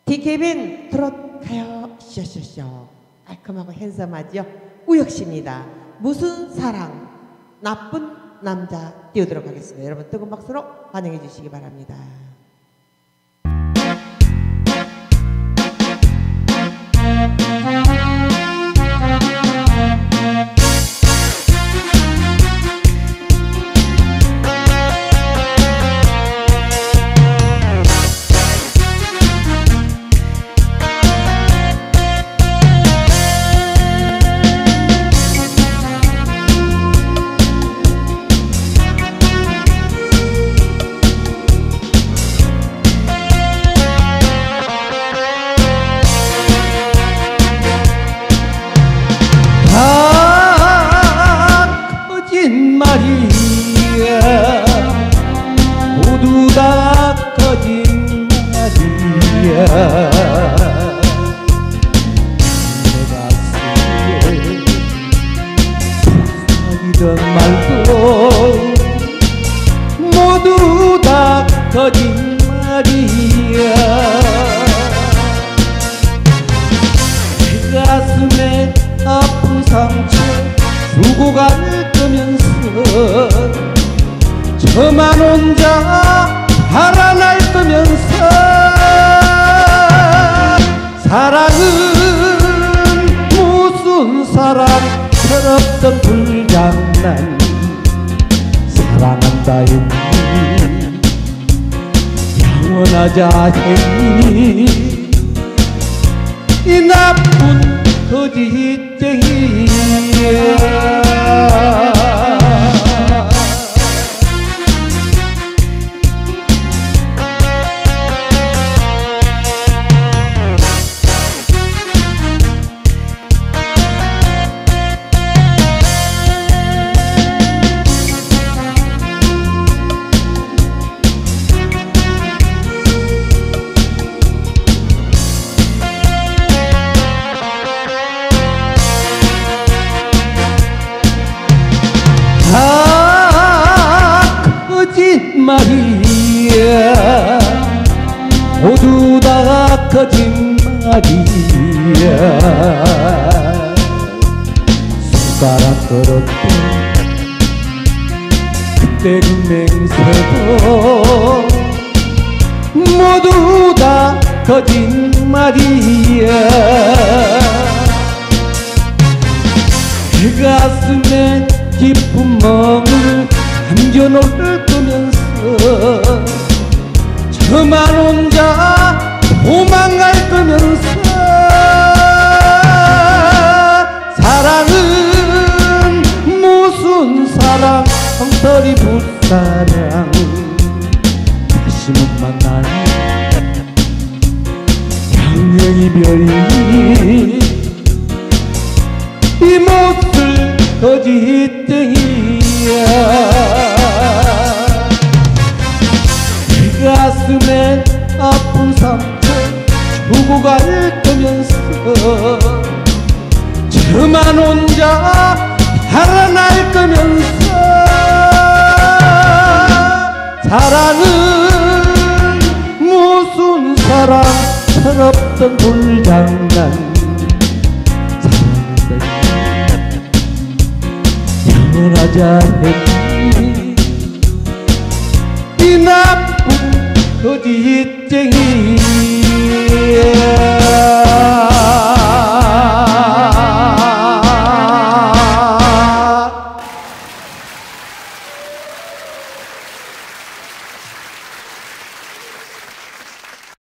DKBN 트롯 가요 쇼쇼쇼. 깔끔하고 핸섬하죠. 우혁씨입니다. 무슨 사랑 나쁜 남자 띄우도록 하겠습니다. 여러분 뜨거운 박수로 환영해 주시기 바랍니다. 거짓말이야 모두 다 거짓말이야 내 가슴에 속삭이던 말도 모두 다 거짓말이야 내 가슴에 아픈 상처 두고 갈 거면서 저만 혼자 살아날 거면서 사랑은 무슨 사랑 철없던 불장난 사랑한다 했니 영원하자 했니 이 나쁜 거짓쟁이야 거짓말이야 모두 다 거짓말이야 손가락 걸었던 그때 그 맹세도 모두 다 거짓말이야 그 가슴에 깊은 멍을 남겨놓을 거면서 저만 혼자 도망갈 거면서 사랑은 무슨 사랑 엉터리 붓사랑 다시 못 만날 양명이별이 이 몫을 거짓쟁이야 내 가슴에 아픈 상처 주고 갈 거면서 저만 혼자 살아날 거면서 사랑은 무슨 사랑 철없던 불장난 영원하자 했니 이 나쁜 거짓쟁이